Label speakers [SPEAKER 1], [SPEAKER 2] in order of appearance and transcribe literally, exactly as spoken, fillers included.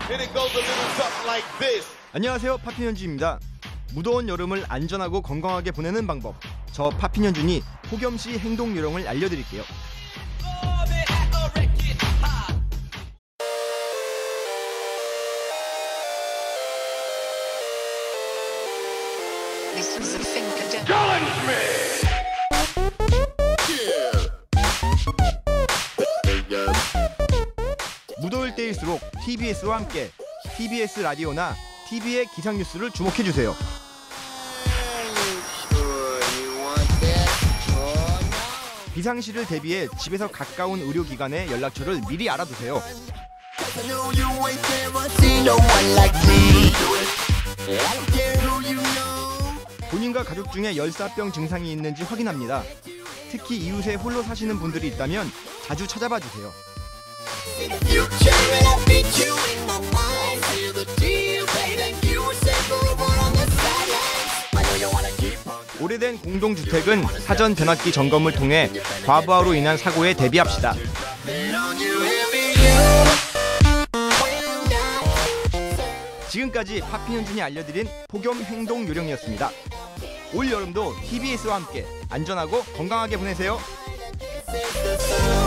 [SPEAKER 1] And it goes a little something like this.
[SPEAKER 2] 안녕하세요, 파핀현준입니다. 무더운 여름을 안전하고 건강하게 보내는 방법, 저 파핀현준이 폭염시 행동 요령을 알려드릴게요. 무더울 때일수록 티비에스와 함께 티비에스 라디오나 티비의 기상뉴스를 주목해주세요. 비상시를 대비해 집에서 가까운 의료기관의 연락처를 미리 알아두세요. 본인과 가족 중에 열사병 증상이 있는지 확인합니다. 특히 이웃에 홀로 사시는 분들이 있다면 자주 찾아봐 주세요. 오래된 공동주택은 사전 변압기 점검을 통해 과부하로 인한 사고에 대비합시다. 지금까지 파핀현준이 알려드린 폭염 행동 요령이었습니다. 올 여름도 티비에스와 함께 안전하고 건강하게 보내세요.